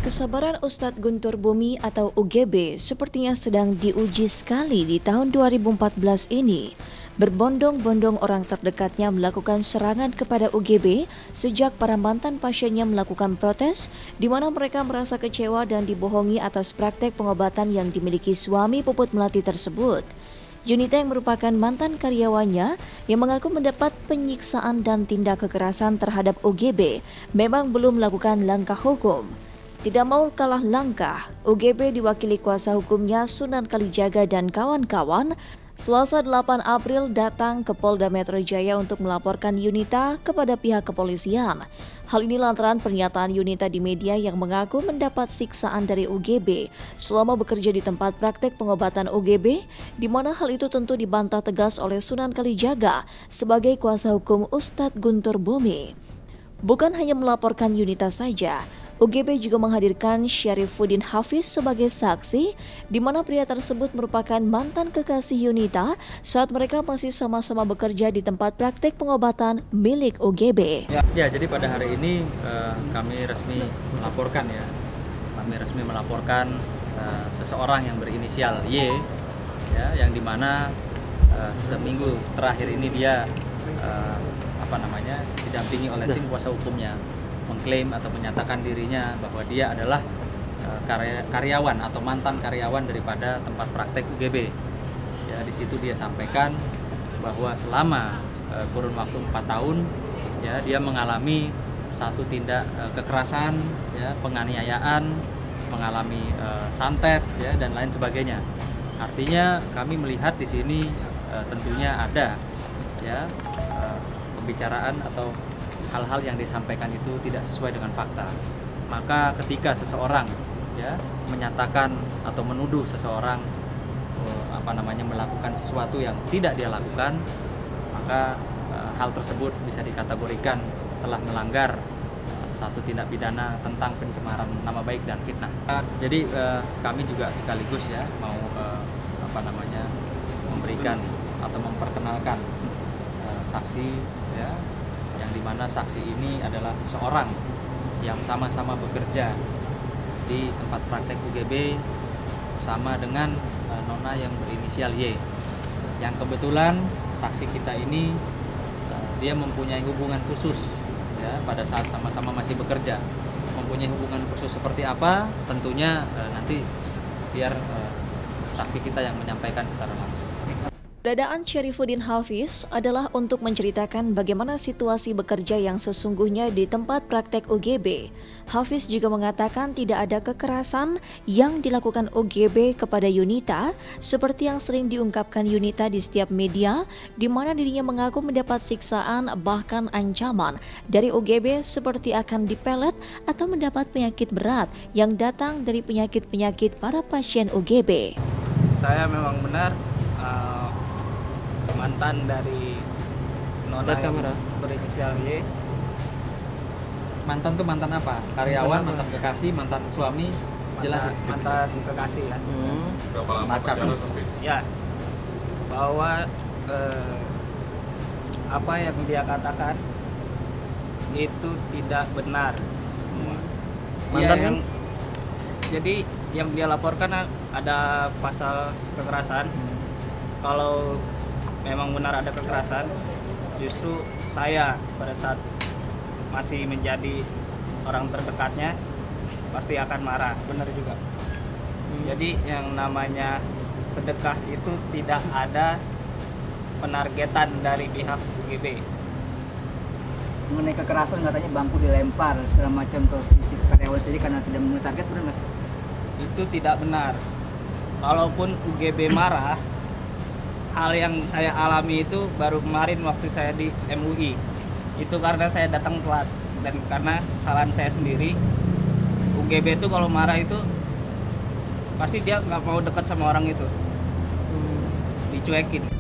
Kesabaran Ustadz Guntur Bumi atau UGB sepertinya sedang diuji sekali di tahun 2014 ini. Berbondong-bondong orang terdekatnya melakukan serangan kepada UGB sejak para mantan pasiennya melakukan protes, di mana mereka merasa kecewa dan dibohongi atas praktek pengobatan yang dimiliki suami Puput Melati tersebut. Yunita yang merupakan mantan karyawannya yang mengaku mendapat penyiksaan dan tindak kekerasan terhadap UGB memang belum melakukan langkah hukum. Tidak mau kalah langkah, UGB diwakili kuasa hukumnya Sunan Kalijaga dan kawan-kawan Selasa 8 April datang ke Polda Metro Jaya untuk melaporkan Yunita kepada pihak kepolisian. Hal ini lantaran pernyataan Yunita di media yang mengaku mendapat siksaan dari UGB selama bekerja di tempat praktek pengobatan UGB, di mana hal itu tentu dibantah tegas oleh Sunan Kalijaga sebagai kuasa hukum Ustadz Guntur Bumi. Bukan hanya melaporkan Yunita saja, UGB juga menghadirkan Syarifuddin Hafiz sebagai saksi, di mana pria tersebut merupakan mantan kekasih Yunita saat mereka masih sama-sama bekerja di tempat praktek pengobatan milik UGB. Ya, jadi pada hari ini kami resmi melaporkan seseorang yang berinisial Y, ya, yang dimana seminggu terakhir ini dia didampingi oleh tim kuasa hukumnya, mengklaim atau menyatakan dirinya bahwa dia adalah karyawan atau mantan karyawan daripada tempat praktek UGB. Ya, di situ dia sampaikan bahwa selama kurun waktu 4 tahun, ya, dia mengalami satu tindak kekerasan, ya, penganiayaan, mengalami santet, ya, dan lain sebagainya. Artinya kami melihat di sini tentunya ada, ya, pembicaraan atau hal-hal yang disampaikan itu tidak sesuai dengan fakta. Maka ketika seseorang, ya, menyatakan atau menuduh seseorang melakukan sesuatu yang tidak dia lakukan, maka hal tersebut bisa dikategorikan telah melanggar satu tindak pidana tentang pencemaran nama baik dan fitnah. Jadi kami juga sekaligus, ya, mau memberikan atau memperkenalkan saksi, ya, yang dimana saksi ini adalah seseorang yang sama-sama bekerja di tempat praktek UGB sama dengan nona yang berinisial Y, yang kebetulan saksi kita ini dia mempunyai hubungan khusus, ya, pada saat sama-sama masih bekerja. Mempunyai hubungan khusus seperti apa tentunya nanti biar saksi kita yang menyampaikan secara langsung. Keberadaan Syarifuddin Hafiz adalah untuk menceritakan bagaimana situasi bekerja yang sesungguhnya di tempat praktek UGB. Hafiz juga mengatakan tidak ada kekerasan yang dilakukan UGB kepada Yunita, seperti yang sering diungkapkan Yunita di setiap media, di mana dirinya mengaku mendapat siksaan bahkan ancaman dari UGB seperti akan dipelet atau mendapat penyakit berat yang datang dari penyakit-penyakit para pasien UGB. Saya memang benar mantan dari nona yang berinisial Y. Mantan tuh mantan apa? Karyawan, mantan kekasih, mantan suami? Jelas. Mantan kekasih, ya. Berapa lama pacaran tapi? Ya, bahwa apa yang dia katakan itu tidak benar. Mantan jadi yang dia laporkan ada pasal kekerasan. Kalau memang benar ada kekerasan, justru saya pada saat masih menjadi orang terdekatnya pasti akan marah. Benar juga. Jadi yang namanya sedekah itu tidak ada penargetan dari pihak UGB. Mengenai kekerasan katanya bangku dilempar segala macam ke fisik karyawan sendiri karena tidak memenuhi target, benar Mas? Itu tidak benar. Kalaupun UGB marah, hal yang saya alami itu baru kemarin waktu saya di MUI. Itu karena saya datang telat dan karena kesalahan saya sendiri. UGB itu kalau marah itu pasti dia nggak mau dekat sama orang itu, dicuekin.